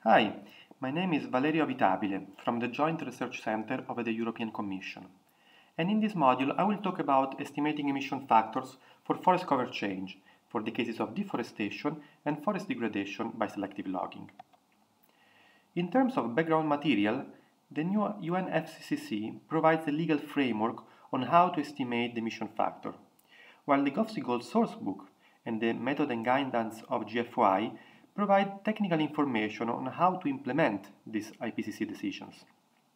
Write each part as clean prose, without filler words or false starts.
Hi, my name is Valerio Avitabile from the Joint Research Center of the European Commission. And in this module, I will talk about estimating emission factors for forest cover change for the cases of deforestation and forest degradation by selective logging. In terms of background material, the new UNFCCC provides a legal framework on how to estimate the emission factor, while the GOFC-GOLD sourcebook and the method and guidance of GFY provide technical information on how to implement these IPCC decisions.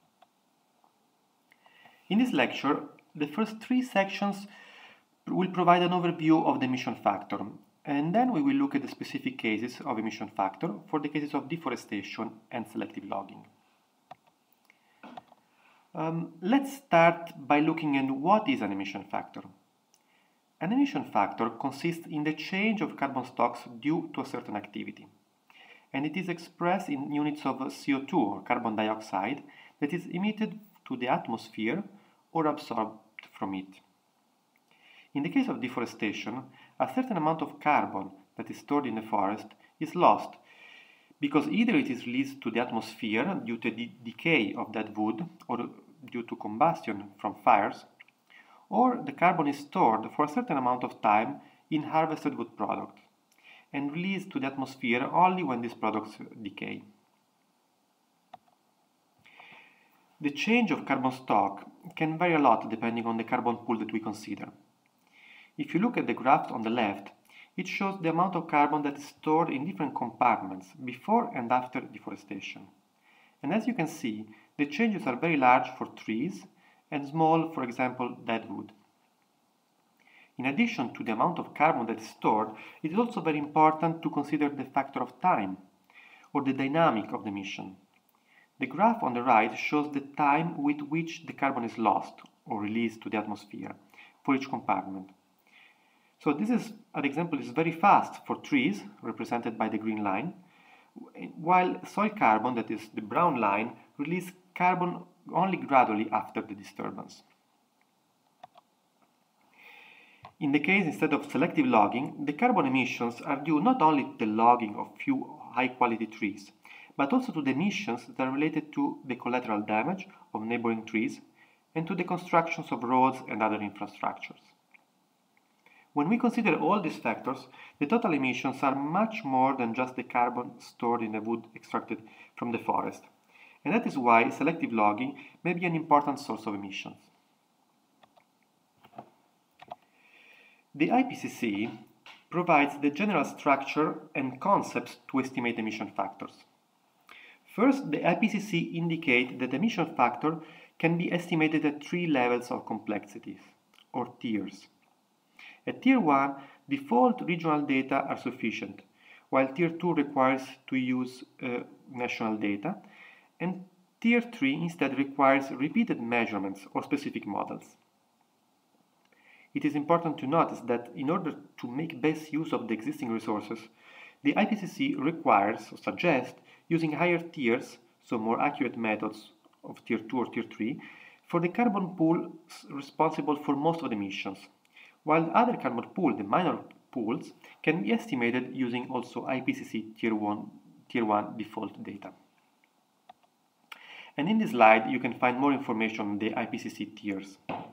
In this lecture, the first three sections will provide an overview of the emission factor, and then we will look at the specific cases of emission factor for the cases of deforestation and selective logging. Let's start by looking at what is an emission factor. An emission factor consists in the change of carbon stocks due to a certain activity, and it is expressed in units of CO2 or carbon dioxide that is emitted to the atmosphere or absorbed from it. In the case of deforestation, a certain amount of carbon that is stored in the forest is lost because either it is released to the atmosphere due to the decay of dead wood or due to combustion from fires, or the carbon is stored for a certain amount of time in harvested wood products and released to the atmosphere only when these products decay. The change of carbon stock can vary a lot depending on the carbon pool that we consider. If you look at the graph on the left, it shows the amount of carbon that is stored in different compartments before and after deforestation. And as you can see, the changes are very large for trees and small, for example, dead wood. In addition to the amount of carbon that is stored, it is also very important to consider the factor of time, or the dynamic of the emission. The graph on the right shows the time with which the carbon is lost or released to the atmosphere for each compartment. So an example is very fast for trees, represented by the green line, while soil carbon, that is the brown line, releases carbon only gradually after the disturbance. In the case instead of selective logging, the carbon emissions are due not only to the logging of few high-quality trees, but also to the emissions that are related to the collateral damage of neighboring trees and to the constructions of roads and other infrastructures. When we consider all these factors, the total emissions are much more than just the carbon stored in the wood extracted from the forest. And that is why selective logging may be an important source of emissions. The IPCC provides the general structure and concepts to estimate emission factors. First, the IPCC indicates that emission factor can be estimated at three levels of complexity, or tiers. At Tier 1, default regional data are sufficient, while Tier 2 requires to use national data, and Tier 3 instead requires repeated measurements or specific models. It is important to notice that in order to make best use of the existing resources, the IPCC requires or suggests using higher tiers, so more accurate methods of Tier 2 or Tier 3, for the carbon pools responsible for most of the emissions, while other carbon pools, the minor pools, can be estimated using also IPCC Tier 1 default data. And in this slide, you can find more information on the IPCC tiers.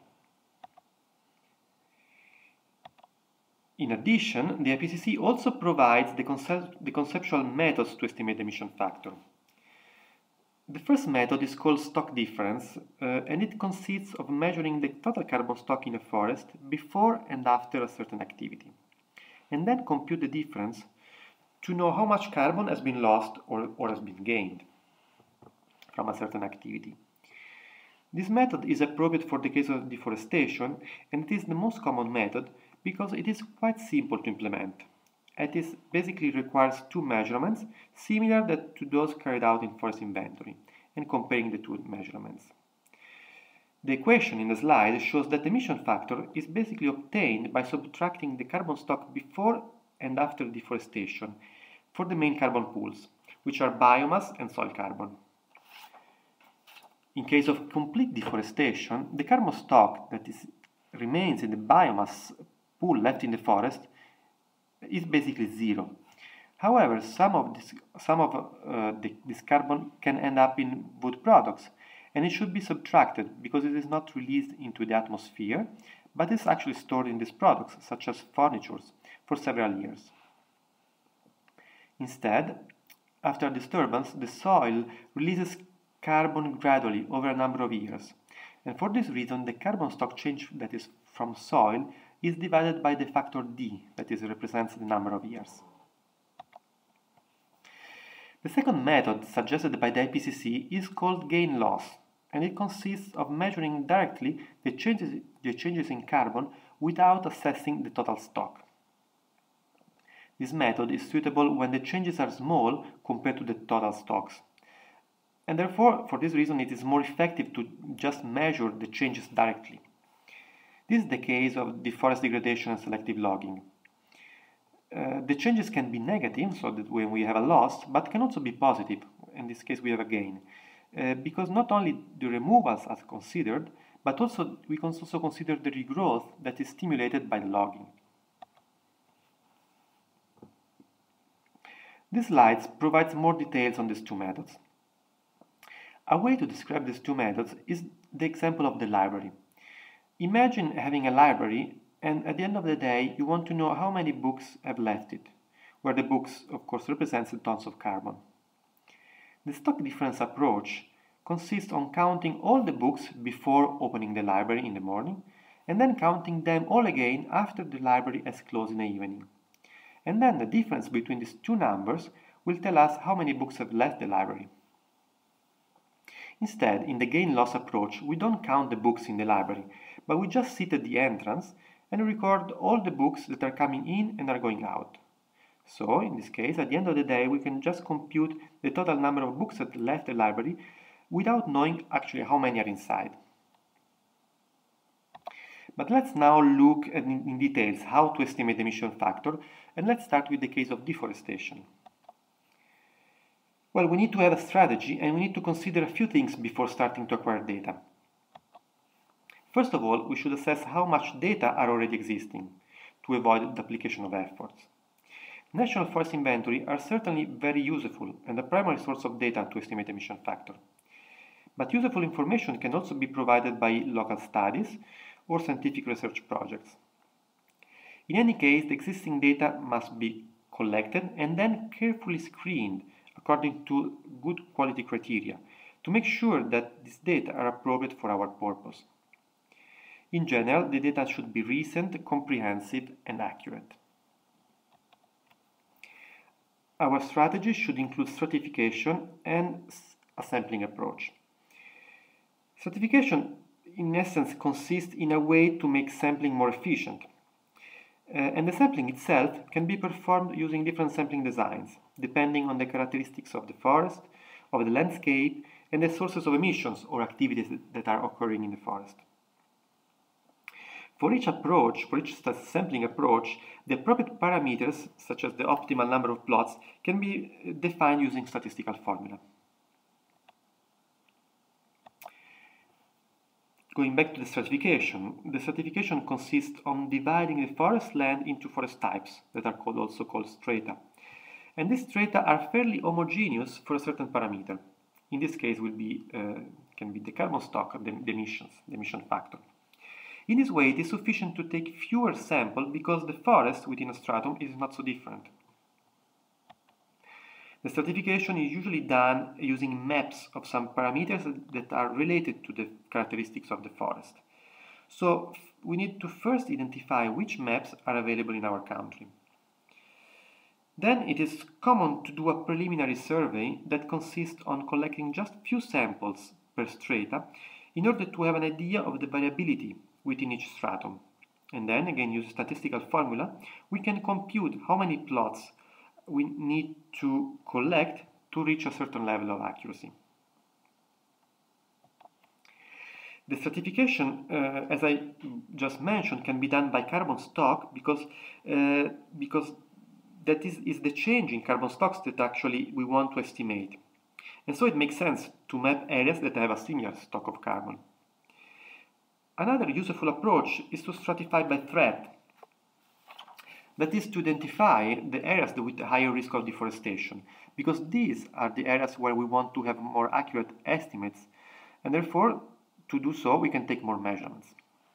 In addition, the IPCC also provides the conceptual methods to estimate the emission factor. The first method is called stock difference, and it consists of measuring the total carbon stock in a forest before and after a certain activity, and then compute the difference to know how much carbon has been lost or has been gained from a certain activity. This method is appropriate for the case of deforestation, and it is the most common method because it is quite simple to implement. It basically requires two measurements similar to those carried out in forest inventory, and comparing the two measurements. The equation in the slide shows that the emission factor is basically obtained by subtracting the carbon stock before and after deforestation for the main carbon pools, which are biomass and soil carbon. In case of complete deforestation, the carbon stock that remains in the biomass pool left in the forest is basically zero, However, some of this carbon can end up in wood products, and it should be subtracted because it is not released into the atmosphere, but is actually stored in these products, such as furniture, for several years. Instead, after disturbance, the soil releases carbon gradually over a number of years, and for this reason the carbon stock change that is from soil is divided by the factor D, that is represents the number of years. The second method suggested by the IPCC is called gain-loss, and it consists of measuring directly the changes in carbon without assessing the total stock. This method is suitable when the changes are small compared to the total stocks, and therefore, for this reason, it is more effective to just measure the changes directly. This is the case of deforestation degradation and selective logging. The changes can be negative, so that when we have a loss, but can also be positive. In this case, we have a gain. Because not only the removals are considered, but also we can also consider the regrowth that is stimulated by the logging. This slide provides more details on these two methods. A way to describe these two methods is the example of the library. Imagine having a library, and at the end of the day, you want to know how many books have left it, where the books, of course, represents the tons of carbon. The stock difference approach consists on counting all the books before opening the library in the morning, and then counting them all again after the library has closed in the evening. And then the difference between these two numbers will tell us how many books have left the library. Instead, in the gain-loss approach, we don't count the books in the library, but we just sit at the entrance and record all the books that are coming in and are going out. So, in this case, at the end of the day, we can just compute the total number of books that left the library without knowing actually how many are inside. But let's now look at in details how to estimate the emission factor, and let's start with the case of deforestation. Well, we need to have a strategy, and we need to consider a few things before starting to acquire data. First of all, we should assess how much data are already existing to avoid duplication of efforts. National forest inventory are certainly very useful and a primary source of data to estimate emission factor. But useful information can also be provided by local studies or scientific research projects. In any case, the existing data must be collected and then carefully screened according to good quality criteria to make sure that these data are appropriate for our purpose. In general, the data should be recent, comprehensive, and accurate. Our strategy should include stratification and a sampling approach. Stratification, in essence, consists in a way to make sampling more efficient. And the sampling itself can be performed using different sampling designs, depending on the characteristics of the forest, of the landscape, and the sources of emissions or activities that are occurring in the forest. For each sampling approach, the appropriate parameters, such as the optimal number of plots, can be defined using statistical formula. Going back to the stratification consists on dividing the forest land into forest types that are also called strata. And these strata are fairly homogeneous for a certain parameter. In this case, can be the carbon stock, the emission factor. In this way, it is sufficient to take fewer samples because the forest within a stratum is not so different. The stratification is usually done using maps of some parameters that are related to the characteristics of the forest. So we need to first identify which maps are available in our country. Then it is common to do a preliminary survey that consists on collecting just few samples per strata in order to have an idea of the variability within each stratum. And then, again, using statistical formula, we can compute how many plots we need to collect to reach a certain level of accuracy. The stratification, as I just mentioned, can be done by carbon stock because that is the change in carbon stocks that actually we want to estimate. And so it makes sense to map areas that have a similar stock of carbon. Another useful approach is to stratify by threat. That is to identify the areas with a higher risk of deforestation, because these are the areas where we want to have more accurate estimates, and therefore, to do so, we can take more measurements.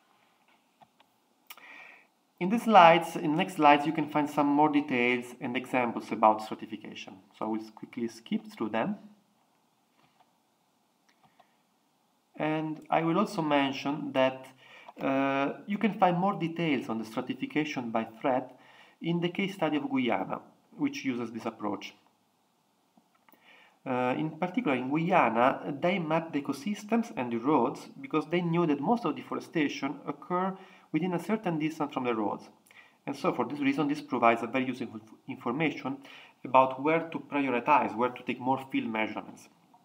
In the next slides, you can find some more details and examples about stratification. So I will quickly skip through them. And I will also mention that you can find more details on the stratification by threat in the case study of Guyana, which uses this approach. In particular, in Guyana, they mapped the ecosystems and the roads because they knew that most of deforestation occur within a certain distance from the roads. And so for this reason, this provides a very useful information about where to prioritize, where to take more field measurements.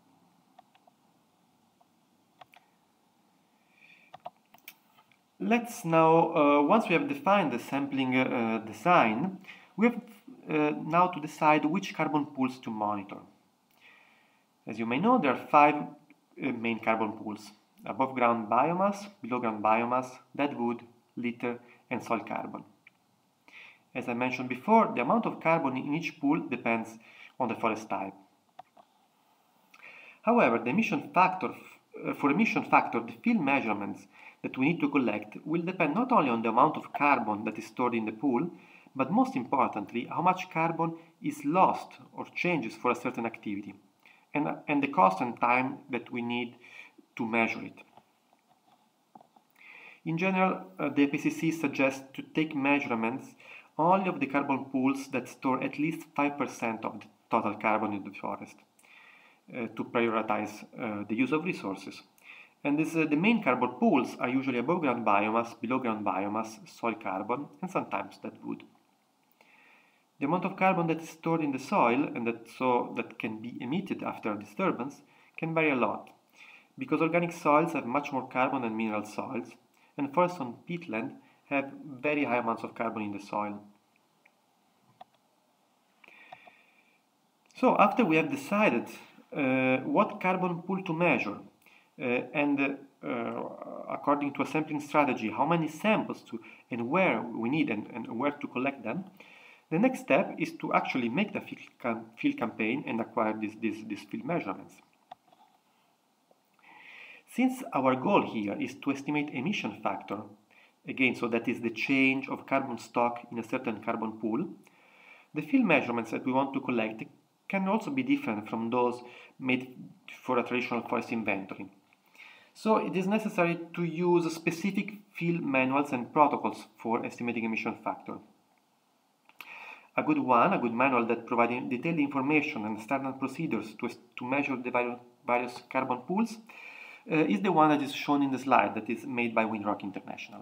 Let's now, once we have defined the sampling design, we have now to decide which carbon pools to monitor. As you may know, there are 5 main carbon pools: above ground biomass, below ground biomass, dead wood, litter, and soil carbon. As I mentioned before, the amount of carbon in each pool depends on the forest type. However, the emission factor, the field measurements that we need to collect will depend not only on the amount of carbon that is stored in the pool, but most importantly, how much carbon is lost or changes for a certain activity, and the cost and time that we need to measure it. In general, the IPCC suggests to take measurements only of the carbon pools that store at least 5% of the total carbon in the forest to prioritize the use of resources. And the main carbon pools are usually above ground biomass, below ground biomass, soil carbon, and sometimes dead wood. The amount of carbon that is stored in the soil and that can be emitted after a disturbance can vary a lot, because organic soils have much more carbon than mineral soils, and forests on peatland have very high amounts of carbon in the soil. So after we have decided what carbon pool to measure and according to a sampling strategy, how many samples and where we need and where to collect them, the next step is to actually make the field campaign and acquire these field measurements. Since our goal here is to estimate emission factor, again, so that is the change of carbon stock in a certain carbon pool, the field measurements that we want to collect can also be different from those made for a traditional forest inventory. So it is necessary to use specific field manuals and protocols for estimating emission factor. A good manual that provides detailed information and standard procedures to measure the various carbon pools is the one that is shown in the slide, that is made by Windrock International.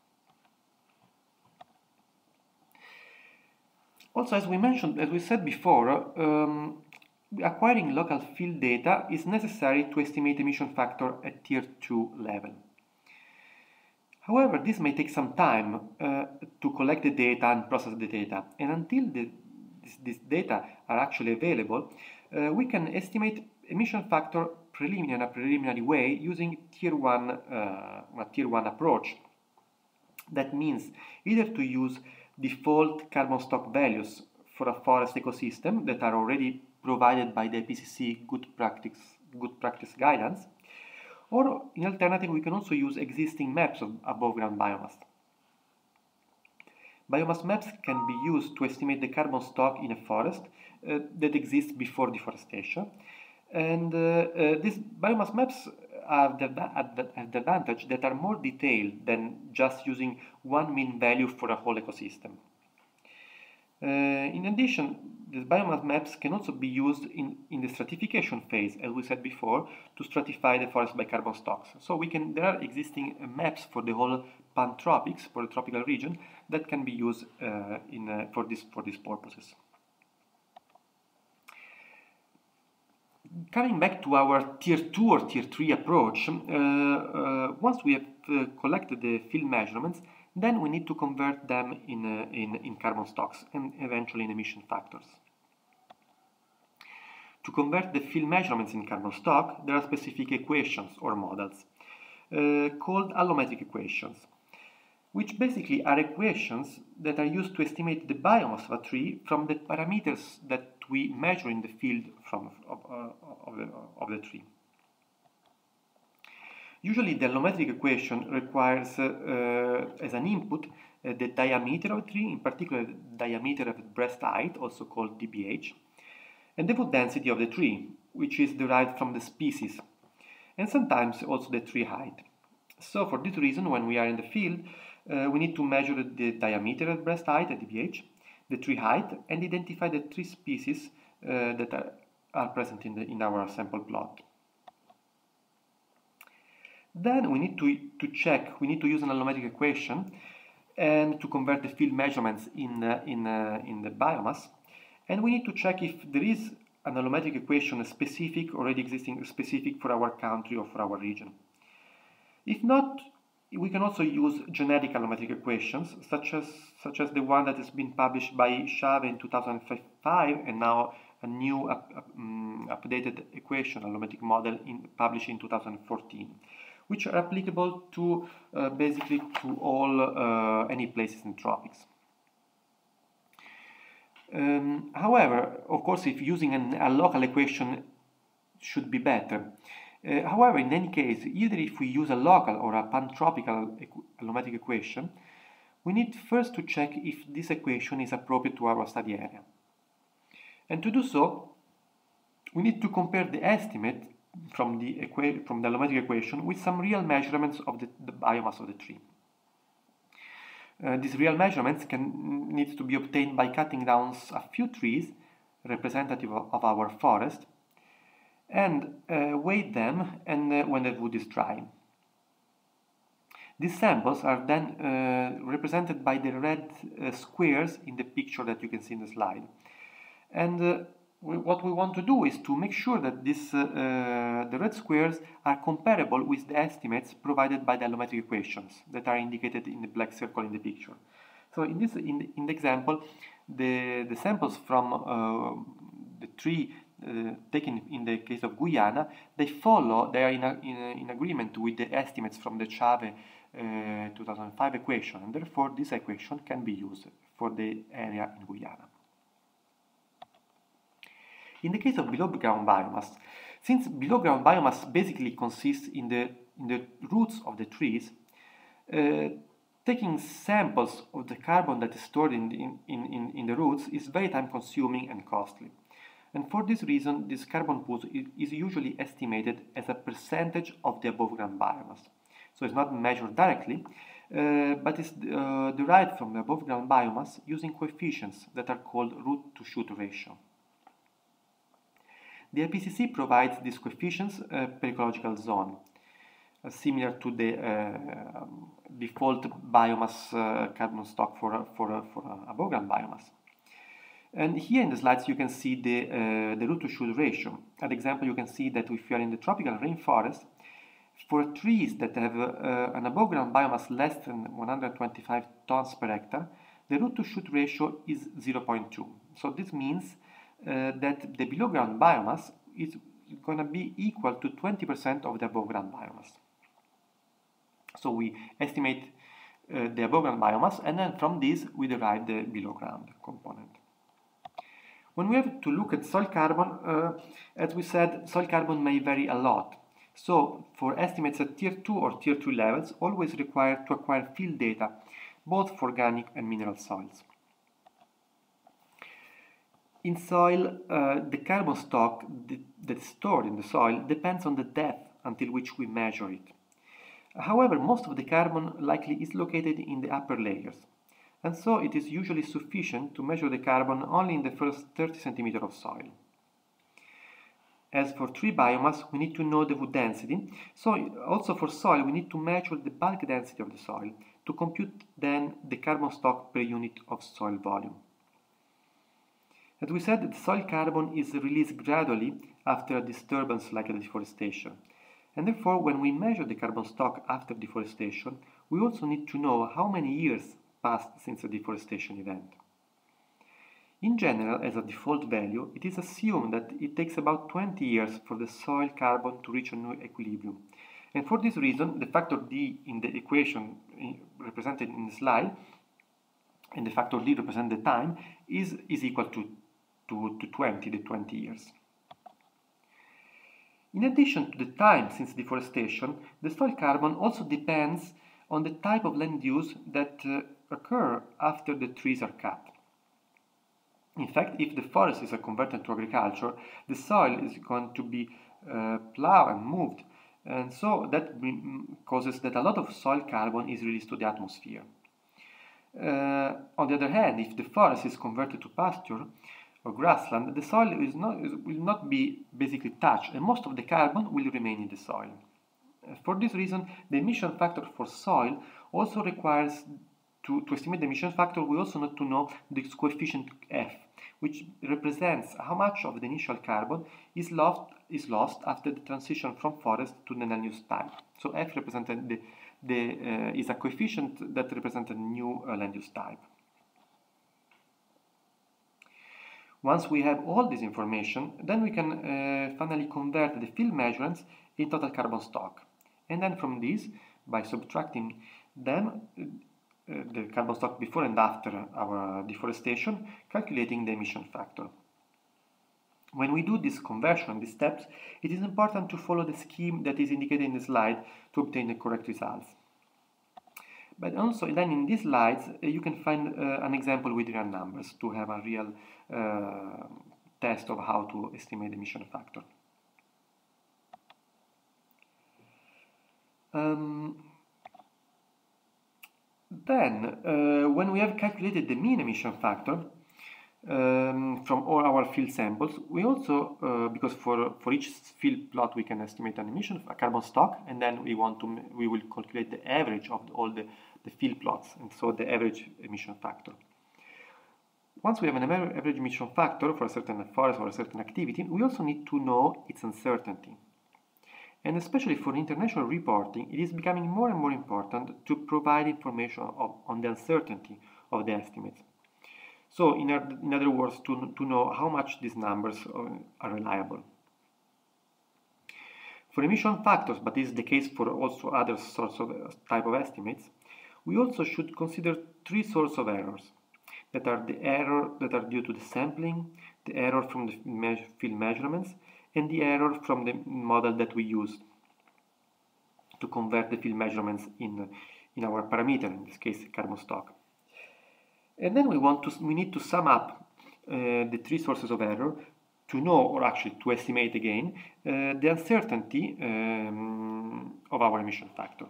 Also, as we said before, acquiring local field data is necessary to estimate emission factor at Tier 2 level. However, this may take some time to collect the data and process the data, and until these data are actually available, we can estimate emission factor in a preliminary way using Tier 1 approach. That means either to use default carbon stock values for a forest ecosystem that are already provided by the IPCC good practice guidance, or in alternative we can also use existing maps of above ground biomass. Biomass maps can be used to estimate the carbon stock in a forest that exists before deforestation, and these biomass maps have the advantage that are more detailed than just using one mean value for a whole ecosystem. In addition, these biomass maps can also be used in the stratification phase, as we said before, to stratify the forest by carbon stocks. So there are existing maps for the whole pantropics, for the tropical region, that can be used for these purposes. Coming back to our Tier 2 or Tier 3 approach, once we have collected the field measurements, then we need to convert them in carbon stocks and eventually in emission factors. To convert the field measurements in carbon stock, there are specific equations or models called allometric equations. which basically are equations that are used to estimate the biomass of a tree from the parameters that we measure in the field of the tree. Usually the allometric equation requires as an input the diameter of a tree, in particular the diameter of the breast height, also called dBH, and the wood density of the tree, which is derived from the species, and sometimes also the tree height. So for this reason, when we are in the field, we need to measure the diameter of breast height at dBH, the tree height, and identify the tree species that are present in our sample plot. Then we need to check, we need to use an allometric equation and to convert the field measurements in the biomass. And we need to check if there is an allometric equation specific, already existing, specific for our country or for our region. If not, we can also use generic allometric equations, such as the one that has been published by Chave in 2005, and now a new updated equation, allometric model, published in 2014, which are applicable to basically to all any places in tropics. However, of course, if using a local equation should be better. However, in any case, either if we use a local or a pantropical allometric equation, we need first to check if this equation is appropriate to our study area. And to do so, we need to compare the estimate from the allometric equation with some real measurements of the biomass of the tree. These real measurements need to be obtained by cutting down a few trees representative of our forest and weigh them when the wood is dry. These samples are then represented by the red squares in the picture that you can see in the slide. And what we want to do is to make sure that the red squares are comparable with the estimates provided by the allometric equations that are indicated in the black circle in the picture. So in the example, the samples from the tree taken in the case of Guyana, they are in agreement with the estimates from the Chave 2005 equation, and therefore this equation can be used for the area in Guyana. In the case of below ground biomass, since below ground biomass basically consists in the roots of the trees, taking samples of the carbon that is stored in the roots is very time consuming and costly. And for this reason, this carbon pool is usually estimated as a percentage of the above ground biomass. So it's not measured directly, but it's derived from the above ground biomass using coefficients that are called root to shoot ratio. The IPCC provides these coefficients per ecological zone, similar to the default biomass carbon stock for above ground biomass. And here in the slides you can see the root to shoot ratio. As example, you can see that if you are in the tropical rainforest, for trees that have an above ground biomass less than 125 tons per hectare, the root to shoot ratio is 0.2. So this means that the below ground biomass is going to be equal to 20% of the above ground biomass. So we estimate the above ground biomass, and then from this we derive the below ground component. When we have to look at soil carbon, as we said, soil carbon may vary a lot. So for estimates at tier 2 or tier 3 levels, always required to acquire field data, both for organic and mineral soils. In soil, the carbon stock that's stored in the soil depends on the depth until which we measure it. However, most of the carbon likely is located in the upper layers, and so it is usually sufficient to measure the carbon only in the first 30 cm of soil. As for tree biomass, we need to know the wood density, so also for soil we need to measure the bulk density of the soil to compute then the carbon stock per unit of soil volume. As we said, the soil carbon is released gradually after a disturbance like a deforestation. And therefore, when we measure the carbon stock after deforestation, we also need to know how many years passed since a deforestation event. In general, as a default value, it is assumed that it takes about 20 years for the soil carbon to reach a new equilibrium, And for this reason, the factor D in the equation represented in the slide, and the factor D represent the time, is equal to 20, the 20 years. In addition to the time since deforestation, the soil carbon also depends on the type of land use that occur after the trees are cut. In fact, if the forest is converted to agriculture, the soil is going to be plowed and moved, and so that causes that a lot of soil carbon is released to the atmosphere. On the other hand, if the forest is converted to pasture or grassland, the soil will not be basically touched, and most of the carbon will remain in the soil. For this reason, the emission factor for soil also requires, to estimate the emission factor, we also need to know the coefficient F, which represents how much of the initial carbon is lost after the transition from forest to the land use type. So F represented is a coefficient that represents a new land use type. Once we have all this information, then we can finally convert the field measurements in total carbon stock. And then from this, by subtracting them, the carbon stock before and after our deforestation, calculating the emission factor. When we do this conversion, these steps, it is important to follow the scheme that is indicated in the slide to obtain the correct results. But also, then in these slides, you can find an example with real numbers to have a real test of how to estimate the emission factor. When we have calculated the mean emission factor from all our field samples, we also, because for each field plot we can estimate an emission, a carbon stock, and then we will calculate the average of all the field plots, and so the average emission factor. Once we have an average emission factor for a certain forest or a certain activity, we also need to know its uncertainty. And especially for international reporting, it is becoming more and more important to provide information on the uncertainty of the estimates. So, in other words, to know how much these numbers are reliable. For emission factors, but this is the case for also other sorts of type of estimates, we also should consider three sources of errors that are the error that are due to the sampling, the error from the field measurements, and the error from the model that we use to convert the field measurements in our parameter, in this case carbon stock. And then we need to sum up the three sources of error to know, or actually to estimate again, the uncertainty of our emission factor.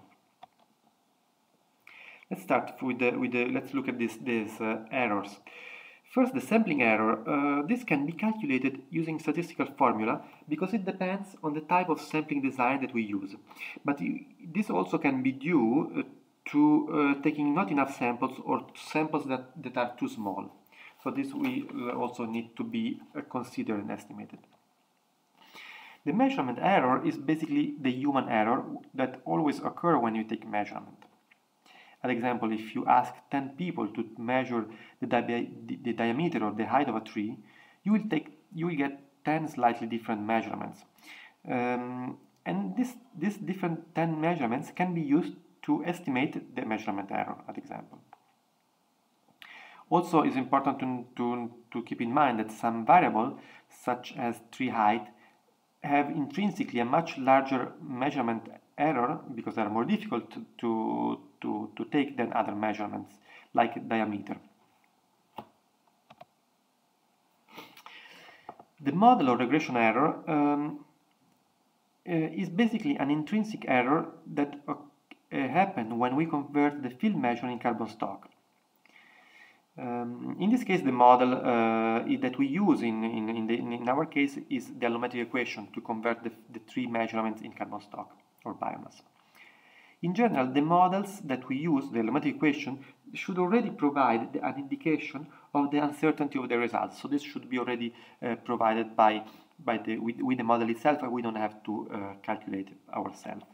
Let's start with let's look at these errors. First, the sampling error. This can be calculated using statistical formula because it depends on the type of sampling design that we use. But this also can be due to taking not enough samples or samples that are too small. So this we also need to be considered and estimated. The measurement error is basically the human error that always occurs when you take measurement. For example, if you ask 10 people to measure the diameter or the height of a tree, you will get 10 slightly different measurements. And these different 10 measurements can be used to estimate the measurement error, for example. Also, it's important to keep in mind that some variables, such as tree height, have intrinsically a much larger measurement error because they are more difficult to take than other measurements, like diameter. The model or regression error is basically an intrinsic error that happens when we convert the field measure in carbon stock. In this case, the model that we use in our case is the allometric equation to convert the three measurements in carbon stock or biomass. In general, the models that we use, the allometric equation, should already provide an indication of the uncertainty of the results. So this should be already provided with the model itself, and we don't have to calculate it ourselves.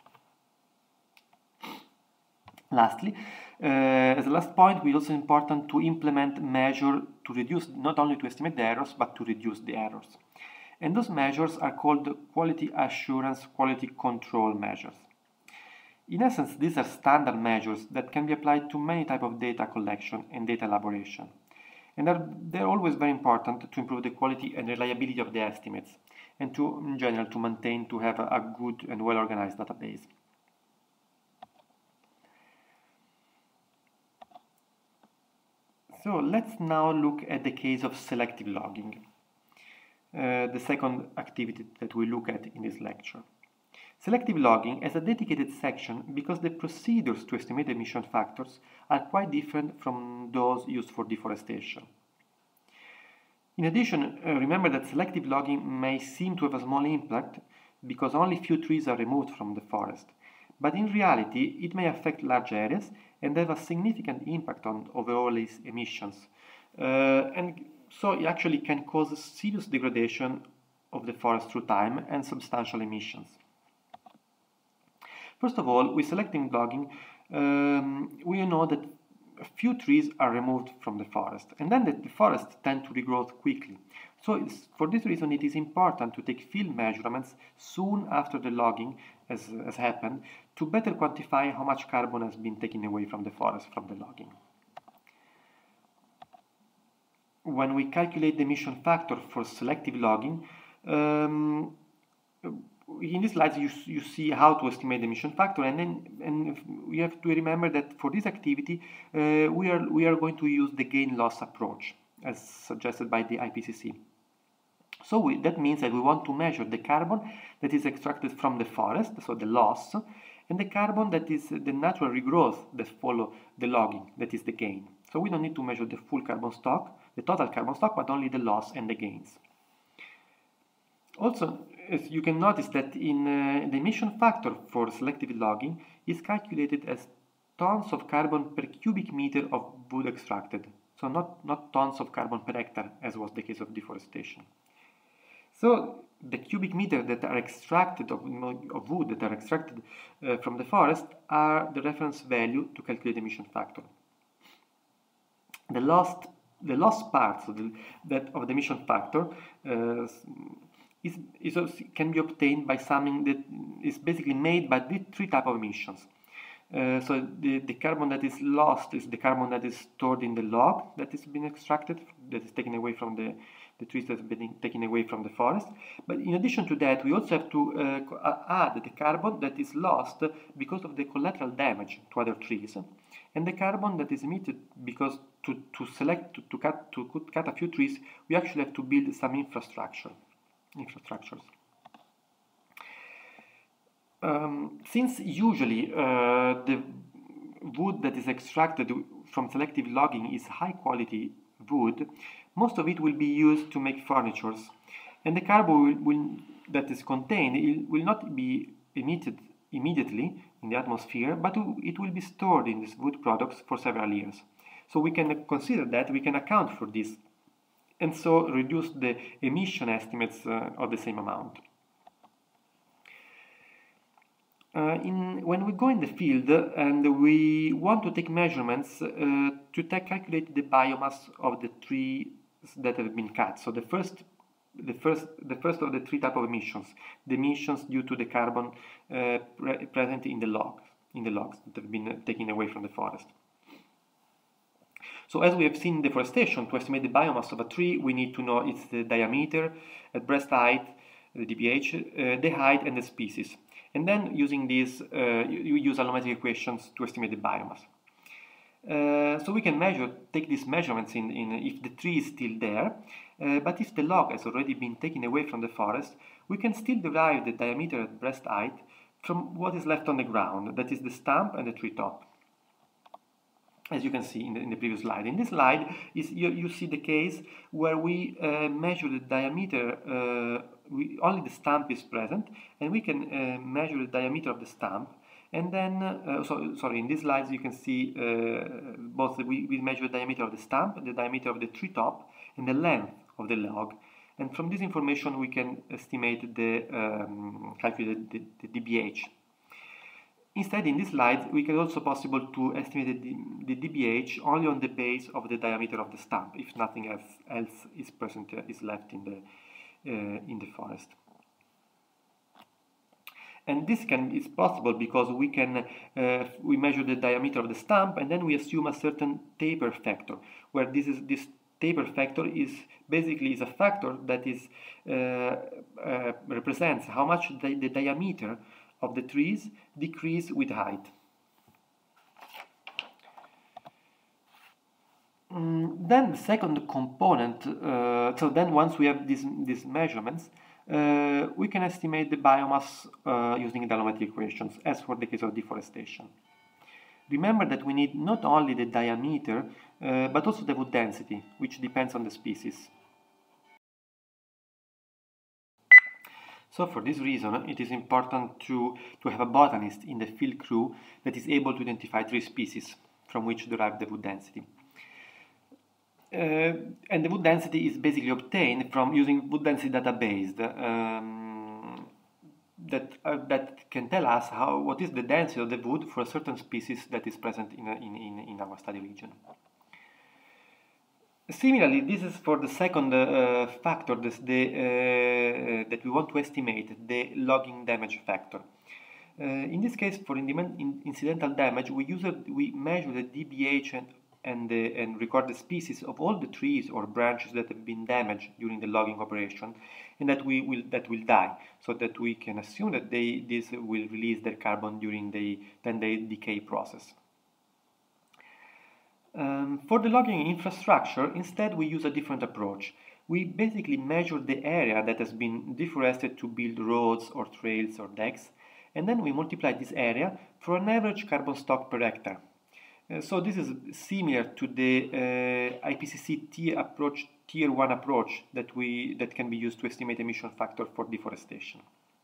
Lastly, as a last point, it's also important to implement measures to reduce, not only to estimate the errors, but to reduce the errors. and those measures are called quality assurance, quality control measures. In essence, these are standard measures that can be applied to many types of data collection and data elaboration, and they're always very important to improve the quality and reliability of the estimates, and in general, to have a good and well-organized database. So let's now look at the case of selective logging, the second activity that we look at in this lecture. Selective logging has a dedicated section because the procedures to estimate emission factors are quite different from those used for deforestation. In addition, remember that selective logging may seem to have a small impact because only few trees are removed from the forest, but in reality it may affect large areas and have a significant impact on overall emissions, and so it actually can cause serious degradation of the forest through time and substantial emissions. First of all, with selective logging, we know that a few trees are removed from the forest, and then the forests tend to regrow quickly. So for this reason, it is important to take field measurements soon after the logging has happened to better quantify how much carbon has been taken away from the forest from the logging. When we calculate the emission factor for selective logging, in these slides you see how to estimate the emission factor, and we have to remember that for this activity we are going to use the gain-loss approach as suggested by the IPCC. So that means that we want to measure the carbon that is extracted from the forest, so the loss, and the carbon that is the natural regrowth that follow the logging, that is the gain. So we don't need to measure the full carbon stock, the total carbon stock, but only the loss and the gains. Also, as you can notice that in the emission factor for selective logging is calculated as tons of carbon per cubic meter of wood extracted, so not tons of carbon per hectare, as was the case of deforestation. So the cubic meter that are extracted of wood that are extracted from the forest are the reference value to calculate the emission factor. The lost parts of the emission factor can be obtained by summing that is basically made by the three types of emissions. So the carbon that is lost is the carbon that is stored in the log that is being extracted, that is taken away from the trees that have been taken away from the forest. But in addition to that, we also have to add the carbon that is lost because of the collateral damage to other trees, and the carbon that is emitted because to cut a few trees, we actually have to build some infrastructures. Since usually the wood that is extracted from selective logging is high quality wood, most of it will be used to make furniture, and the carbon that is contained will not be emitted immediately in the atmosphere, but it will be stored in these wood products for several years. So we can consider that, we can account for this, and so reduce the emission estimates of the same amount. When we go in the field and we want to take measurements to calculate the biomass of the trees that have been cut. So the first of the three types of emissions, the emissions due to the carbon present in the logs that have been taken away from the forest. So as we have seen in deforestation, to estimate the biomass of a tree, we need to know its the diameter, at breast height, the dBH, the height, and the species. And then using these, you use allometric equations to estimate the biomass. So we can take these measurements if the tree is still there, but if the log has already been taken away from the forest, we can still derive the diameter at breast height from what is left on the ground, that is the stump and the tree top. As you can see in the previous slide. In this slide, you see the case where we measure the diameter, only the stump is present, and we can measure the diameter of the stump. And then, in these slides you can see both, we measure the diameter of the stump, the diameter of the tree top, and the length of the log. And from this information we can estimate calculate the dBH. Instead, in this slide, we can also possible to estimate the dBH only on the base of the diameter of the stump, if nothing else is left in in the forest. And this is possible because we measure the diameter of the stump, and then we assume a certain taper factor, where this taper factor is basically a factor that represents how much the diameter of the trees decrease with height. Then the second component, so then once we have these measurements, we can estimate the biomass using the allometric equations, as for the case of deforestation. Remember that we need not only the diameter, but also the wood density, which depends on the species. So for this reason, it is important to have a botanist in the field crew that is able to identify tree species from which derive the wood density. And the wood density is basically obtained from using wood density database that can tell us what is the density of the wood for a certain species that is present in our study region. Similarly, this is for the second factor that we want to estimate, the logging damage factor. In this case, for incidental damage, we measure the DBH and record the species of all the trees or branches that have been damaged during the logging operation, and that will die, so that we can assume that this will release their carbon during the decay process. For the logging infrastructure, instead we use a different approach. We basically measure the area that has been deforested to build roads or trails or decks, and then we multiply this area for an average carbon stock per hectare. So this is similar to the IPCC tier 1 approach that can be used to estimate emission factor for deforestation.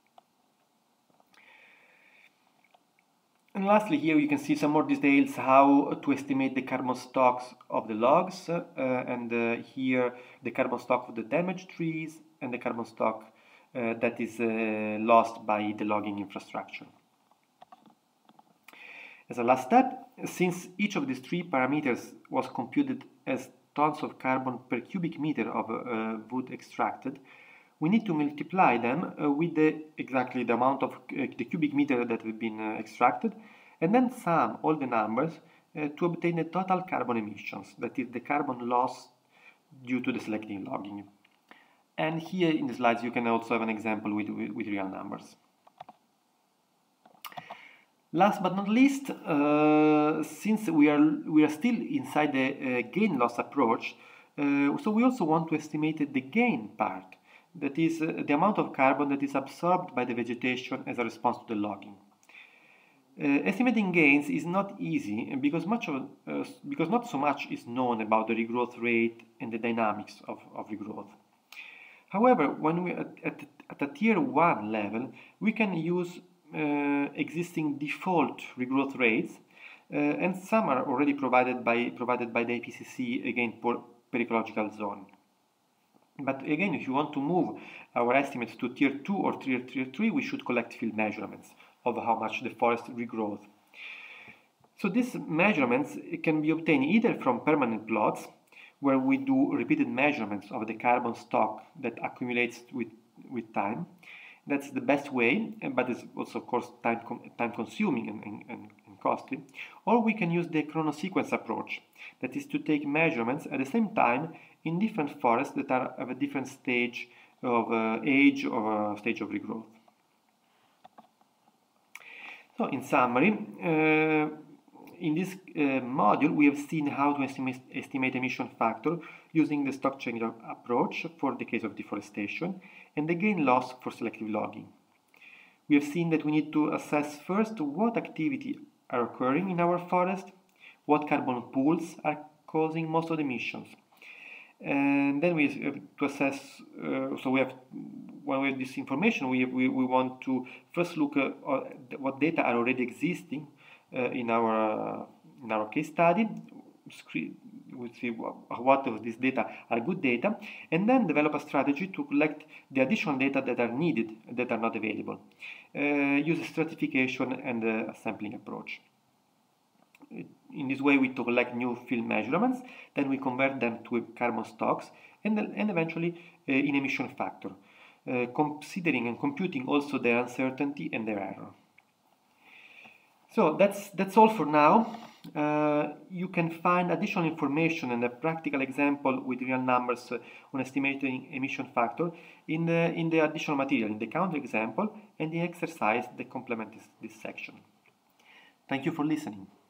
And lastly, here you can see some more details how to estimate the carbon stocks of the logs, and here the carbon stock of the damaged trees and the carbon stock that is lost by the logging infrastructure. As a last step, since each of these three parameters was computed as tons of carbon per cubic meter of wood extracted, we need to multiply them with exactly the amount of the cubic meter that have been extracted, and then sum all the numbers to obtain the total carbon emissions, that is the carbon loss due to the selective logging. And here in the slides you can also have an example with real numbers. Last but not least, since we are still inside the gain-loss approach, so we also want to estimate the gain part, that is the amount of carbon that is absorbed by the vegetation as a response to the logging. Estimating gains is not easy because not so much is known about the regrowth rate and the dynamics of regrowth. However, when we at a tier 1 level, we can use existing default regrowth rates, and some are already provided by the IPCC, again per ecological zone. But again, if you want to move our estimates to tier 2 or tier 3, we should collect field measurements of how much the forest regrowth. So these measurements can be obtained either from permanent plots, where we do repeated measurements of the carbon stock that accumulates with time. That's the best way, but it's also, of course, time consuming and costly. Or we can use the chronosequence approach, that is to take measurements at the same time in different forests that are of a different stage of age or stage of regrowth. So in summary, in this module we have seen how to estimate emission factor using the stock change approach for the case of deforestation and the gain loss for selective logging. We have seen that we need to assess first what activity are occurring in our forest, what carbon pools are causing most of the emissions. And then we have to assess, when we have this information, we want to first look at what data are already existing in our case study. We'll see what of these data are good data, and then develop a strategy to collect the additional data that are needed, that are not available. Use a stratification and a sampling approach. In this way, we collect new field measurements, then we convert them to carbon stocks, and eventually in emission factor. considering and computing also their uncertainty and their error. So that's all for now. You can find additional information and a practical example with real numbers on estimating emission factor in the additional material, in the counter example and the exercise that complements this section. Thank you for listening.